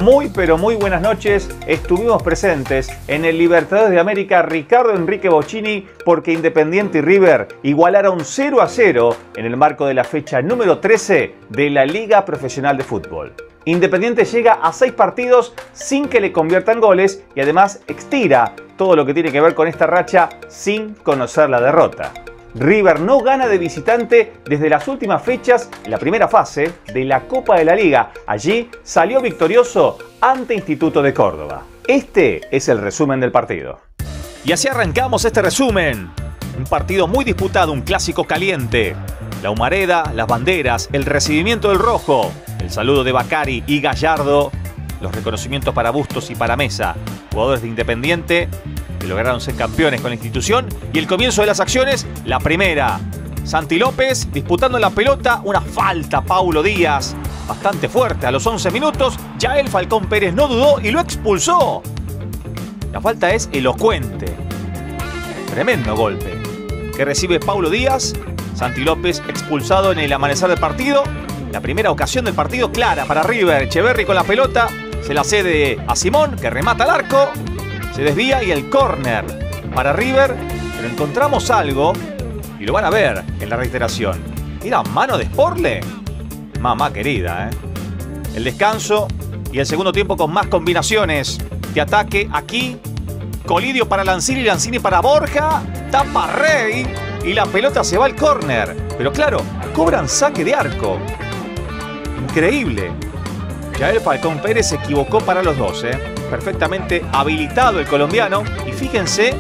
Muy pero muy buenas noches. Estuvimos presentes en el Libertadores de América Ricardo Enrique Bocchini porque Independiente y River igualaron 0-0 en el marco de la fecha número 13 de la Liga Profesional de Fútbol. Independiente llega a 6 partidos sin que le conviertan goles y además estira todo lo que tiene que ver con esta racha sin conocer la derrota. River no gana de visitante desde las últimas fechas, la primera fase de la Copa de la Liga. Allí salió victorioso ante Instituto de Córdoba. Este es el resumen del partido. Y así arrancamos este resumen. Un partido muy disputado, un clásico caliente. La humareda, las banderas, el recibimiento del rojo, el saludo de Bacari y Gallardo, los reconocimientos para Bustos y para Mesa, jugadores de Independiente que lograron ser campeones con la institución, y el comienzo de las acciones, la primera. Santi López disputando la pelota, una falta Paulo Díaz, bastante fuerte a los 11 minutos, Yael Falcón Pérez no dudó y lo expulsó. La falta es elocuente. Tremendo golpe que recibe Paulo Díaz. Santi López expulsado en el amanecer del partido. La primera ocasión del partido clara para River. Echeverri con la pelota, se la cede a Simón, que remata al arco. Se desvía y el córner para River. Pero encontramos algo y lo van a ver en la reiteración. ¿Era mano de Sporle? Mamá querida, ¿eh? El descanso y el segundo tiempo con más combinaciones de ataque. Aquí Colidio para Lanzini, Lanzini para Borja. Tapa Rey y la pelota se va al córner. Pero claro, cobran saque de arco. Increíble. Yael Falcón Pérez se equivocó para los dos, perfectamente habilitado el colombiano. Y fíjense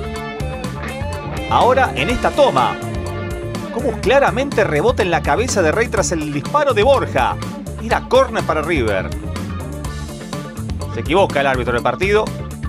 ahora en esta toma cómo claramente rebota en la cabeza de Rey tras el disparo de Borja. Era córner para River. Se equivoca el árbitro del partido.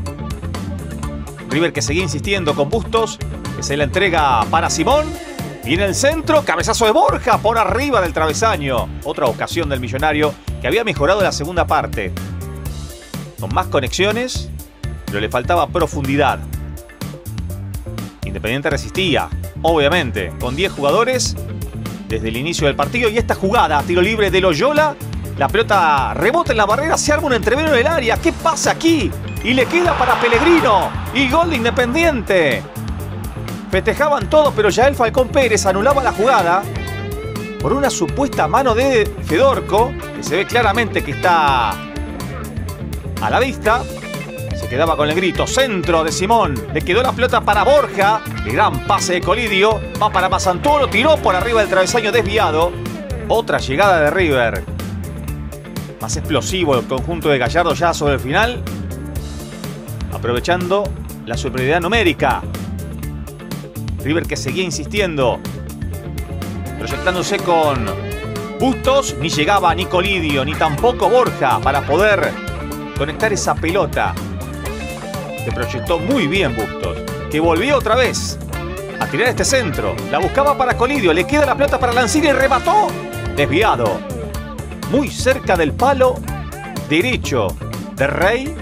River que seguía insistiendo con Bustos, que se la entrega para Simón. Viene el centro, cabezazo de Borja por arriba del travesaño. Otra ocasión del millonario que había mejorado la segunda parte. Con más conexiones, pero le faltaba profundidad. Independiente resistía, obviamente, con 10 jugadores desde el inicio del partido. Y esta jugada, tiro libre de Loyola. La pelota rebota en la barrera, se arma un entrevero en el área. ¿Qué pasa aquí? Y le queda para Pellegrino. Y gol de Independiente. Festejaban todos, pero Yael Falcón Pérez anulaba la jugada por una supuesta mano de Fedorco, que se ve claramente que está a la vista. Se quedaba con el grito. Centro de Simón. Le quedó la pelota para Borja. El gran pase de Colidio. Va para Mazantolo. Tiró por arriba del travesaño desviado. Otra llegada de River. Más explosivo el conjunto de Gallardo ya sobre el final. Aprovechando la superioridad numérica. River que seguía insistiendo. Proyectándose con Bustos. Ni llegaba ni Colidio ni tampoco Borja para poder conectar esa pelota. Se proyectó muy bien Bustos, que volvió otra vez a tirar este centro. La buscaba para Colidio. Le queda la pelota para Lanzini y remató. Desviado. Muy cerca del palo derecho de Rey,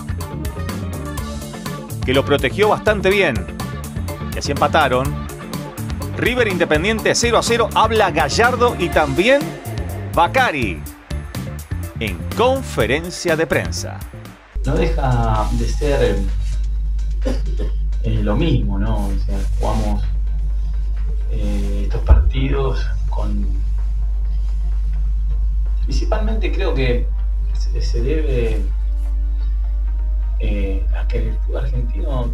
que lo protegió bastante bien. Y así empataron. River Independiente 0-0. Habla Gallardo y también Bacari en conferencia de prensa. No deja de ser lo mismo, ¿no? O sea, jugamos estos partidos con... Principalmente creo que se debe a que el fútbol argentino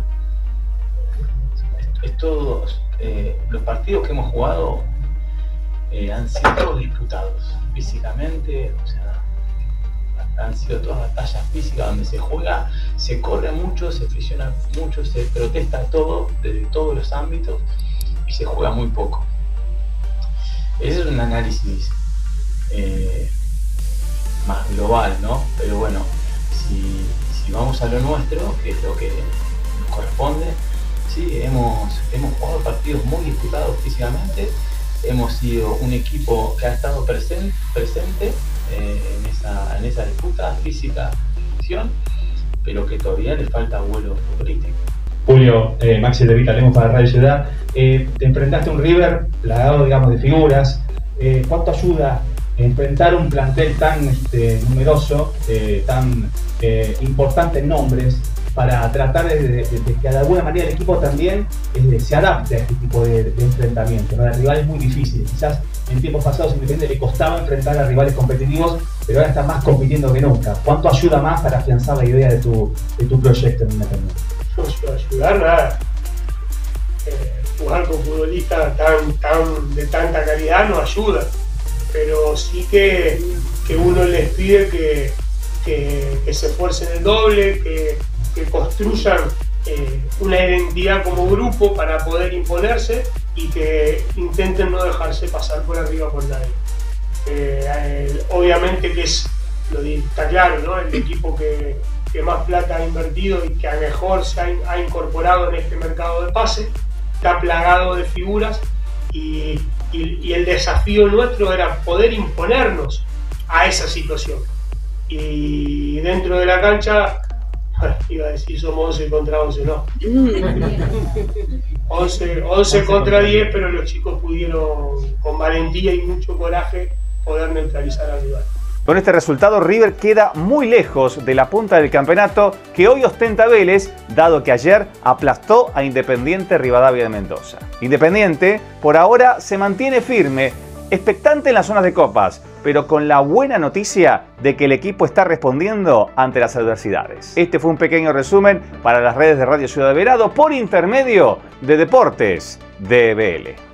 es todos los partidos que hemos jugado han sido todos disputados físicamente. O sea, han sido todas batallas físicas donde se juega, se corre mucho, se fricciona mucho, se protesta todo desde todos los ámbitos y se juega muy poco. Ese es un análisis más global, ¿no? Pero bueno, si vamos a lo nuestro, que es lo que nos corresponde, sí, hemos jugado partidos muy disputados físicamente. Hemos sido un equipo que ha estado presente en esa disputa física, pero que todavía le falta vuelo futbolístico. Julio, Maxi de Vita, leemos para Radio Ciudad. Te enfrentaste a un River plagado, digamos, de figuras. ¿Cuánto ayuda enfrentar un plantel tan numeroso, tan importante en nombres, para tratar de que de alguna manera el equipo también se adapte a este tipo de enfrentamiento, ¿no? El rival es muy difícil, quizás en tiempos pasados Independiente le costaba enfrentar a rivales competitivos, pero ahora está más compitiendo que nunca. ¿Cuánto ayuda más para afianzar la idea de tu proyecto en Independiente? No ayudar nada. Jugar con futbolistas de tanta calidad no ayuda, pero sí que uno les pide que se esfuercen el doble, que construyan una identidad como grupo para poder imponerse y que intenten no dejarse pasar por arriba por nadie. Obviamente que está claro, ¿no? El equipo que más plata ha invertido y que a mejor se ha incorporado en este mercado de pase, está plagado de figuras y el desafío nuestro era poder imponernos a esa situación. Y dentro de la cancha, iba a decir somos 11 contra 11, no. 11 contra 10, pero los chicos pudieron con valentía y mucho coraje poder neutralizar al rival. Con este resultado, River queda muy lejos de la punta del campeonato que hoy ostenta Vélez, dado que ayer aplastó a Independiente Rivadavia de Mendoza. Independiente, por ahora, se mantiene firme, expectante en las zonas de copas, pero con la buena noticia de que el equipo está respondiendo ante las adversidades. Este fue un pequeño resumen para las redes de Radio Ciudad de Verado por intermedio de Deportes DBL.